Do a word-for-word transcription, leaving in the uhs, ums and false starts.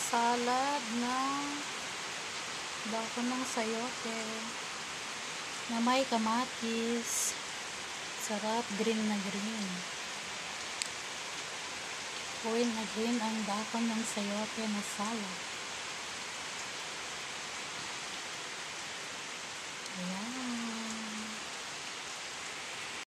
salad na dako ng sayote na may kamatis. Sarap, green na green. Green na green ang dako ng sayote na salad.